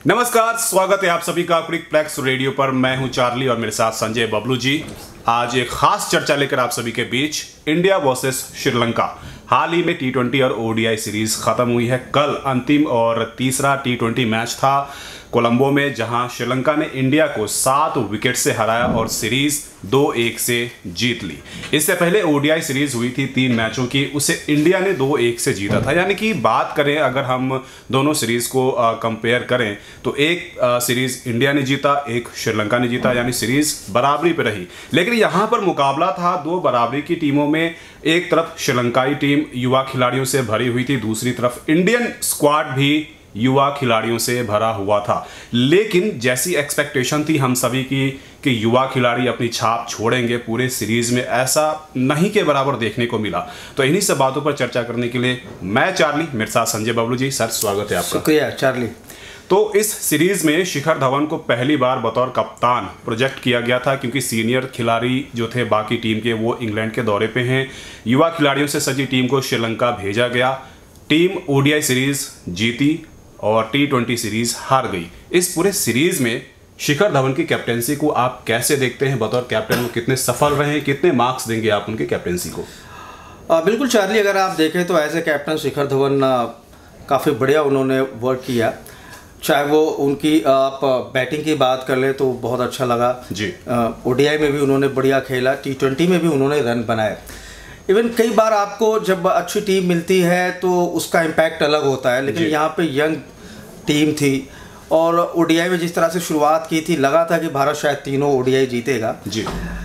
नमस्कार, स्वागत है आप सभी का क्रिकप्लेक्स रेडियो पर। मैं हूं चार्ली और मेरे साथ संजय बबलू जी। आज एक खास चर्चा लेकर आप सभी के बीच, इंडिया वर्सेस श्रीलंका। हाल ही में टी20 और ओडीआई सीरीज खत्म हुई है। कल अंतिम और तीसरा टी20 मैच था कोलंबो में, जहां श्रीलंका ने इंडिया को 7 विकेट से हराया और सीरीज 2-1 से जीत ली। इससे पहले ओडीआई सीरीज हुई थी 3 मैचों की, उसे इंडिया ने 2-1 से जीता था। यानी कि बात करें, अगर हम दोनों सीरीज को कंपेयर करें तो एक सीरीज इंडिया ने जीता, एक श्रीलंका ने जीता, यानी सीरीज बराबरी पे रही। लेकिन यहां पर मुकाबला था 2 बराबरी की टीमों में। एक तरफ श्रीलंकाई टीम युवा खिलाड़ियों से भरी हुई थी, दूसरी तरफ इंडियन स्क्वाड भी युवा खिलाड़ियों से भरा हुआ था। लेकिन जैसी एक्सपेक्टेशन थी हम सभी की कि युवा खिलाड़ी अपनी छाप छोड़ेंगे पूरे सीरीज में, ऐसा नहीं के बराबर देखने को मिला। तो इन्हीं सब बातों पर चर्चा करने के लिए मैं चार्ली, मेरे साथ संजय बबलू जी। सर, स्वागत है आपका। शुक्रिया चार्ली। तो इस सीरीज में शिखर धवन को पहली बार बतौर कप्तान प्रोजेक्ट किया गया था, क्योंकि सीनियर खिलाड़ी जो थे बाकी टीम के, वो इंग्लैंड के दौरे पे हैं। युवा खिलाड़ियों से सजी टीम को श्रीलंका भेजा गया। टीम ओडीआई सीरीज जीती और टी20 सीरीज हार गई। इस पूरे सीरीज में शिखर धवन की कैप्टेंसी को आप कैसे देखते हैं? बतौर कैप्टन वो कितने सफल रहे, कितने मार्क्स देंगे आप उनकी कैप्टेंसी को? बिल्कुल चार्ली, अगर आप देखें तो as a captain Shikhar Dhawan काफ़ी बढ़िया उन्होंने वर्क किया। चाहे वो उनकी आप बैटिंग की बात कर ले तो बहुत अच्छा लगा जी। ओडीआई में भी उन्होंने बढ़िया खेला, टी20 में भी उन्होंने रन बनाए। इवन कई बार आपको जब अच्छी टीम मिलती है तो उसका इम्पैक्ट अलग होता है, लेकिन यहाँ पे यंग टीम थी और ओडीआई में जिस तरह से शुरुआत की थी, लगा था कि भारत शायद तीनों ओडीआई जीतेगा जी।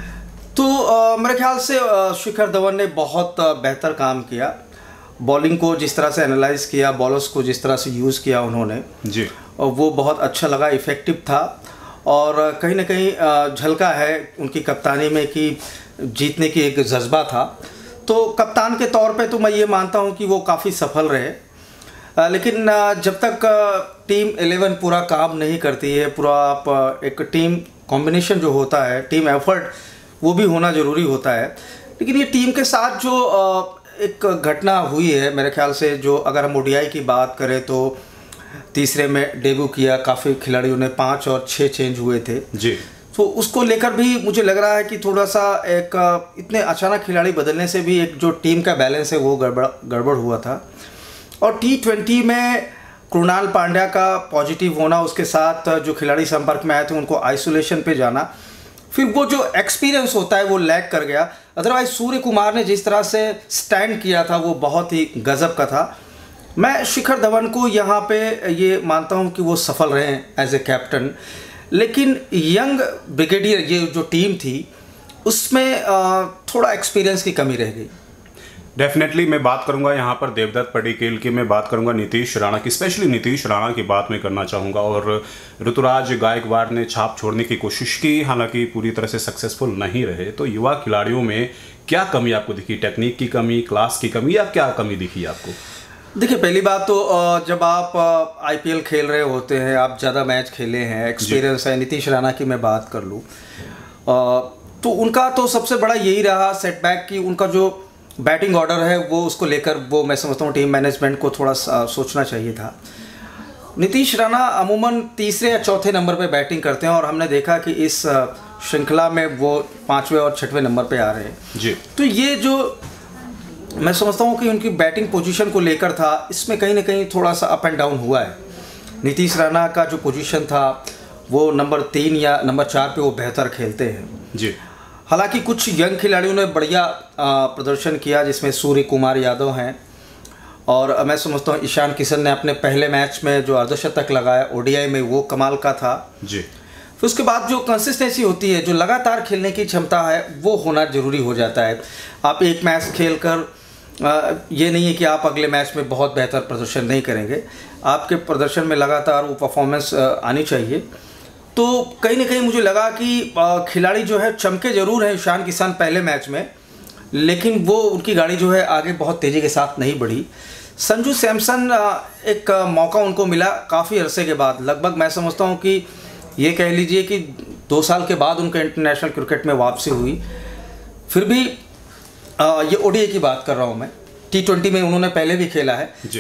तो मेरे ख्याल से शिखर धवन ने बहुत बेहतर काम किया। बॉलिंग को जिस तरह से एनालाइज किया, बॉलर्स को जिस तरह से यूज़ किया उन्होंने जी, और वो बहुत अच्छा लगा, इफ़ेक्टिव था। और कहीं ना कहीं झलका है उनकी कप्तानी में कि जीतने की एक जज्बा था। तो कप्तान के तौर पे तो मैं ये मानता हूँ कि वो काफ़ी सफल रहे। लेकिन जब तक टीम 11 पूरा काम नहीं करती है, पूरा आप एक टीम कॉम्बिनेशन जो होता है, टीम एफर्ट, वो भी होना ज़रूरी होता है। लेकिन ये टीम के साथ जो एक घटना हुई है, मेरे ख्याल से, जो अगर हम ओडीआई की बात करें तो तीसरे में डेब्यू किया, काफ़ी खिलाड़ियों ने 5 और 6 चेंज हुए थे जी। तो उसको लेकर भी मुझे लग रहा है कि थोड़ा सा एक इतने अचानक खिलाड़ी बदलने से भी एक जो टीम का बैलेंस है वो गड़बड़ हुआ था। और टी20 में कृणाल पांड्या का पॉजिटिव होना, उसके साथ जो खिलाड़ी संपर्क में आए थे उनको आइसोलेशन पे जाना, फिर वो जो एक्सपीरियंस होता है वो लैग कर गया। अदरवाइज सूर्य कुमार ने जिस तरह से स्टैंड किया था वो बहुत ही गजब का था। मैं शिखर धवन को यहाँ पे ये मानता हूँ कि वो सफल रहे एज ए कैप्टन। लेकिन यंग ब्रिगेडियर, ये जो टीम थी, उसमें थोड़ा एक्सपीरियंस की कमी रह गई। डेफिनेटली मैं बात करूंगा यहाँ पर देवदत्त पडिक्कल की, मैं बात करूंगा नीतीश राणा की, स्पेशली नीतीश राणा की बात मैं करना चाहूँगा। और ऋतुराज गायकवाड़ ने छाप छोड़ने की कोशिश की, हालांकि पूरी तरह से सक्सेसफुल नहीं रहे। तो युवा खिलाड़ियों में क्या कमी आपको दिखी? टेक्निक की कमी, क्लास की कमी, या क्या कमी दिखी आपको? देखिए, पहली बात तो जब आप आईपीएल खेल रहे होते हैं, आप ज़्यादा मैच खेले हैं, एक्सपीरियंस है। नीतीश राणा की मैं बात कर लूँ तो उनका तो सबसे बड़ा यही रहा सेटबैक कि उनका जो बैटिंग ऑर्डर है वो, उसको लेकर वो मैं समझता हूँ टीम मैनेजमेंट को थोड़ा सोचना चाहिए था। नीतीश राणा अमूमन तीसरे या चौथे नंबर पे बैटिंग करते हैं और हमने देखा कि इस श्रृंखला में वो 5वें और 6वें नंबर पे आ रहे हैं जी। तो ये जो मैं समझता हूँ कि उनकी बैटिंग पोजीशन को लेकर था, इसमें कहीं ना कहीं थोड़ा सा अप एंड डाउन हुआ है। नीतीश राणा का जो पोजीशन था वो नंबर 3 या नंबर 4 पे वो बेहतर खेलते हैं जी। हालांकि कुछ यंग खिलाड़ियों ने बढ़िया प्रदर्शन किया, जिसमें सूर्य कुमार यादव हैं, और मैं समझता हूँ ईशान किशन ने अपने पहले मैच में जो अर्धशतक लगाया ओडीआई में, वो कमाल का था जी। फिर उसके बाद जो कंसिस्टेंसी होती है, जो लगातार खेलने की क्षमता है, वो होना ज़रूरी हो जाता है। आप एक मैच खेलकर ये नहीं है कि आप अगले मैच में बहुत बेहतर प्रदर्शन नहीं करेंगे, आपके प्रदर्शन में लगातार वो परफॉर्मेंस आनी चाहिए। तो कहीं ना कहीं मुझे लगा कि खिलाड़ी जो है चमके ज़रूर हैं ईशान किशन पहले मैच में, लेकिन वो उनकी गाड़ी जो है आगे बहुत तेज़ी के साथ नहीं बढ़ी। संजू सैमसन, एक मौका उनको मिला काफ़ी अरसे के बाद, लगभग मैं समझता हूँ कि ये कह लीजिए कि 2 साल के बाद उनका इंटरनेशनल क्रिकेट में वापसी हुई। फिर भी ये ओडीआई की बात कर रहा हूँ मैं, टी20 में उन्होंने पहले भी खेला है जी।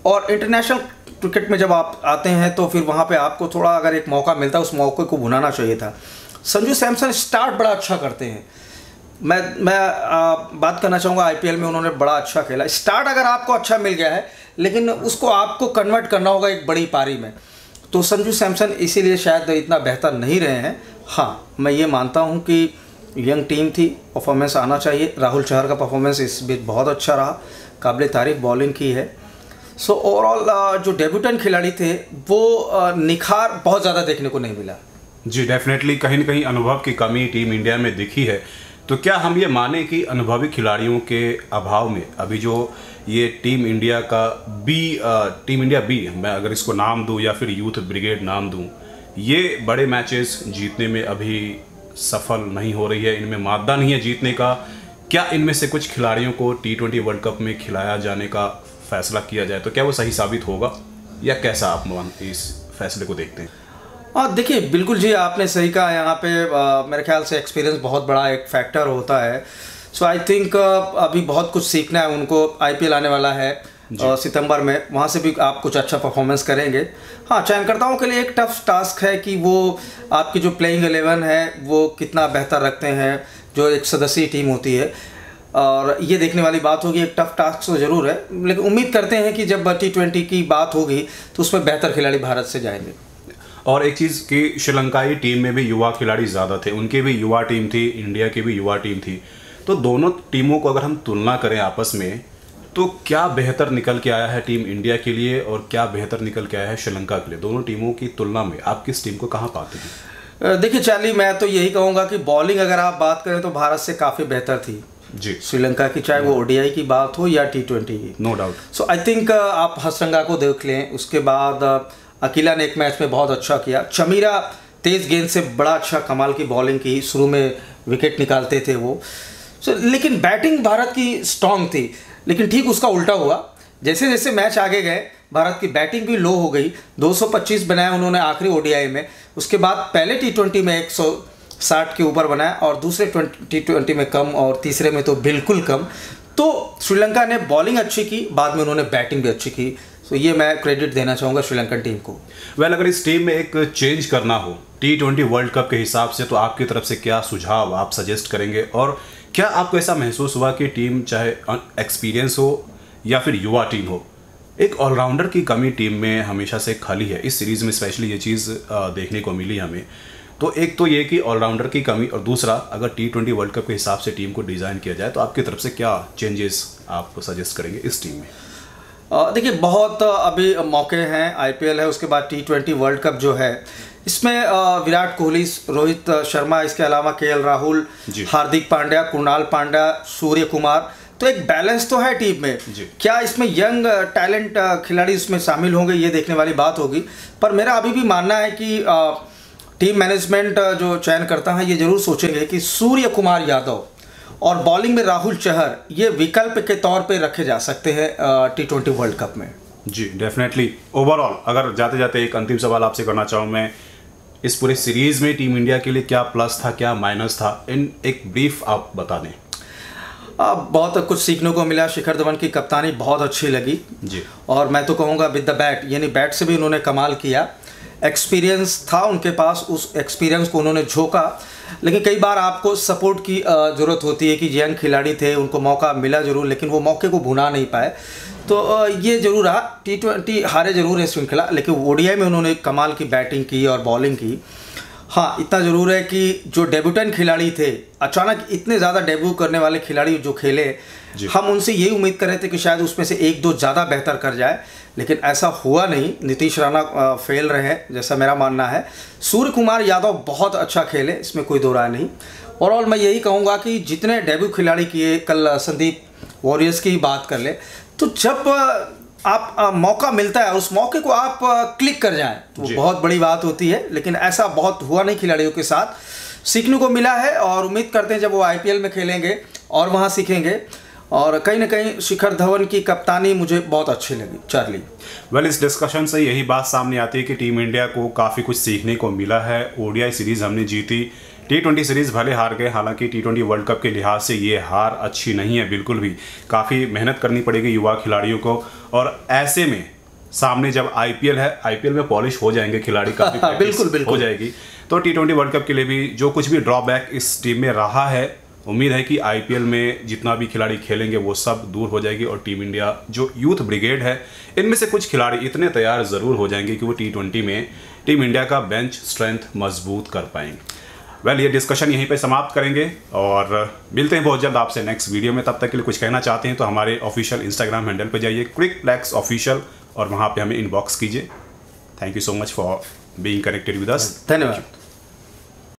और इंटरनेशनल क्रिकेट में जब आप आते हैं तो फिर वहाँ पे आपको थोड़ा अगर एक मौका मिलता है उस मौके को भुनाना चाहिए था। संजू सैमसन स्टार्ट बड़ा अच्छा करते हैं। मैं बात करना चाहूँगा आईपीएल में उन्होंने बड़ा अच्छा खेला। स्टार्ट अगर आपको अच्छा मिल गया है लेकिन उसको आपको कन्वर्ट करना होगा एक बड़ी पारी में, तो संजू सैमसन इसीलिए शायद इतना बेहतर नहीं रहे हैं। हाँ, मैं ये मानता हूँ कि यंग टीम थी, परफॉर्मेंस आना चाहिए। राहुल चहर का परफॉर्मेंस इस बीच बहुत अच्छा रहा, काबिल तारीफ बॉलिंग की है। सो ओवरऑल जो डेब्यूटेंट खिलाड़ी थे वो निखार बहुत ज़्यादा देखने को नहीं मिला। जी डेफिनेटली कहीं न कहीं अनुभव की कमी टीम इंडिया में दिखी है। तो क्या हम ये माने कि अनुभवी खिलाड़ियों के अभाव में अभी जो ये टीम इंडिया बी मैं अगर इसको नाम दूं या फिर यूथ ब्रिगेड नाम दूं, ये बड़े मैचेस जीतने में अभी सफल नहीं हो रही है, इनमें मादा नहीं है जीतने का? क्या इनमें से कुछ खिलाड़ियों को T20 वर्ल्ड कप में खिलाया जाने का फैसला किया जाए तो क्या वो सही साबित होगा, या कैसा आप इस फैसले को देखते हैं? हाँ देखिए, बिल्कुल जी आपने सही कहा। यहाँ पे मेरे ख्याल से एक्सपीरियंस बहुत बड़ा एक फैक्टर होता है। सो आई थिंक अभी बहुत कुछ सीखना है उनको। आईपीएल आने वाला है सितंबर में, वहाँ से भी आप कुछ अच्छा परफॉर्मेंस करेंगे। हाँ, चयनकर्ताओं के लिए एक टफ टास्क है कि वो आपकी जो प्लेइंग 11 है वो कितना बेहतर रखते हैं, जो एक सदस्यीय टीम होती है, और ये देखने वाली बात होगी। एक टफ टास्क तो ज़रूर है, लेकिन उम्मीद करते हैं कि जब T20 की बात होगी तो उसमें बेहतर खिलाड़ी भारत से जाएंगे। और एक चीज़ कि श्रीलंकाई टीम में भी युवा खिलाड़ी ज़्यादा थे, उनकी भी युवा टीम थी, इंडिया की भी युवा टीम थी। तो दोनों टीमों को अगर हम तुलना करें आपस में, तो क्या बेहतर निकल के आया है टीम इंडिया के लिए और क्या बेहतर निकल के आया है श्रीलंका के लिए? दोनों टीमों की तुलना में आप किस टीम को कहाँ पाते हैं? देखिए चार्ली, मैं तो यही कहूँगा कि बॉलिंग अगर आप बात करें तो भारत से काफ़ी बेहतर थी जी श्रीलंका की, चाहे वो ओडीआई की बात हो या T20 की। No doubt. So I think आप हसरंगा को देख लें, उसके बाद अकीला ने एक मैच में बहुत अच्छा किया। चमीरा तेज गेंद से बड़ा अच्छा कमाल की बॉलिंग की, शुरू में विकेट निकालते थे वो। लेकिन बैटिंग भारत की स्ट्रांग थी, लेकिन ठीक उसका उल्टा हुआ। जैसे जैसे मैच आगे गए भारत की बैटिंग भी लो हो गई। 225 बनाया उन्होंने आखिरी ओडीआई में, उसके बाद पहले T20 में 160 के ऊपर बनाया और दूसरे T20 में कम और तीसरे में तो बिल्कुल कम। तो श्रीलंका ने बॉलिंग अच्छी की, बाद में उन्होंने बैटिंग भी अच्छी की। तो ये मैं क्रेडिट देना चाहूँगा श्रीलंकन टीम को। अगर इस टीम में एक चेंज करना हो T20 वर्ल्ड कप के हिसाब से, तो आपकी तरफ से क्या सुझाव आप सजेस्ट करेंगे? और क्या आपको ऐसा महसूस हुआ कि टीम चाहे एक्सपीरियंस हो या फिर युवा टीम हो, एक ऑलराउंडर की कमी टीम में हमेशा से खाली है? इस सीरीज़ में स्पेशली ये चीज़ देखने को मिली हमें। तो एक तो ये कि ऑलराउंडर की कमी, और दूसरा अगर T20 वर्ल्ड कप के हिसाब से टीम को डिज़ाइन किया जाए तो आपकी तरफ से क्या चेंजेस आप सजेस्ट करेंगे इस टीम में? देखिए, बहुत अभी मौके हैं। आईपीएल है, उसके बाद T20 वर्ल्ड कप जो है, इसमें विराट कोहली, रोहित शर्मा, इसके अलावा केएल राहुल, हार्दिक पांड्या, कुणाल पांड्या, सूर्य कुमार, तो एक बैलेंस तो है टीम में। क्या इसमें यंग टैलेंट खिलाड़ी इसमें शामिल होंगे, ये देखने वाली बात होगी। पर मेरा अभी भी मानना है कि टीम मैनेजमेंट जो चयन करता है ये जरूर सोचेंगे कि सूर्य कुमार यादव और बॉलिंग में राहुल चहर ये विकल्प के तौर पे रखे जा सकते हैं T20 वर्ल्ड कप में। जी डेफिनेटली। ओवरऑल अगर जाते जाते एक अंतिम सवाल आपसे करना चाहूँ मैं, इस पूरे सीरीज में टीम इंडिया के लिए क्या प्लस था, क्या माइनस था, इन एक ब्रीफ आप बता दें। बहुत कुछ सीखने को मिला। शिखर धवन की कप्तानी बहुत अच्छी लगी जी, और मैं तो कहूँगा विद द बैट, यानी बैट से भी उन्होंने कमाल किया। एक्सपीरियंस था उनके पास, उस एक्सपीरियंस को उन्होंने झोंका। लेकिन कई बार आपको सपोर्ट की ज़रूरत होती है कि यंग खिलाड़ी थे, उनको मौका मिला ज़रूर, लेकिन वो मौके को भुना नहीं पाए। तो ये ज़रूर रहा। T20 हारे ज़रूर है श्रृंखला, लेकिन ओडीआई में उन्होंने कमाल की बैटिंग की और बॉलिंग की। हाँ, इतना ज़रूर है कि जो डेब्यूटेंट खिलाड़ी थे, अचानक इतने ज़्यादा डेब्यू करने वाले खिलाड़ी जो खेले, हम उनसे यही उम्मीद कर रहे थे कि शायद उसमें से एक दो ज़्यादा बेहतर कर जाए, लेकिन ऐसा हुआ नहीं। नीतीश राणा फेल रहे जैसा मेरा मानना है। सूर्य कुमार यादव बहुत अच्छा खेले, इसमें कोई दो राय नहीं। ओवरऑल मैं यही कहूँगा कि जितने डेब्यू खिलाड़ी किए, कल संदीप वॉरियर्स की ही बात कर ले, तो जब आप मौका मिलता है उस मौके को आप क्लिक कर जाएं तो वो बहुत बड़ी बात होती है। लेकिन ऐसा बहुत हुआ नहीं खिलाड़ियों के साथ, सीखने को मिला है और उम्मीद करते हैं जब वो आईपीएल में खेलेंगे और वहाँ सीखेंगे। और कहीं ना कहीं शिखर धवन की कप्तानी मुझे बहुत अच्छी लगी। चार्ली, इस डिस्कशन से यही बात सामने आती है कि टीम इंडिया को काफ़ी कुछ सीखने को मिला है। ओडीआई सीरीज़ हमने जीती, T20 सीरीज़ भले हार गए, हालांकि T20 वर्ल्ड कप के लिहाज से ये हार अच्छी नहीं है बिल्कुल भी। काफ़ी मेहनत करनी पड़ेगी युवा खिलाड़ियों को, और ऐसे में सामने जब आईपीएल है, आईपीएल में पॉलिश हो जाएंगे खिलाड़ी, काफी बिल्कुल हो जाएगी। तो टी20 वर्ल्ड कप के लिए भी जो कुछ भी ड्रॉबैक इस टीम में रहा है, उम्मीद है कि आईपीएल में जितना भी खिलाड़ी खेलेंगे वो सब दूर हो जाएगी और टीम इंडिया जो यूथ ब्रिगेड है, इनमें से कुछ खिलाड़ी इतने तैयार ज़रूर हो जाएंगे कि वो टी20 में टीम इंडिया का बेंच स्ट्रेंथ मजबूत कर पाएंगे। वेल, ये डिस्कशन यहीं पे समाप्त करेंगे और मिलते हैं बहुत जल्द आपसे नेक्स्ट वीडियो में। तब तक के लिए कुछ कहना चाहते हैं तो हमारे ऑफिशियल इंस्टाग्राम हैंडल पे जाइए, क्रिकफ्लेक्स ऑफिशियल, और वहाँ पे हमें इनबॉक्स कीजिए। Thank you so much for being connected with us. धन्यवाद।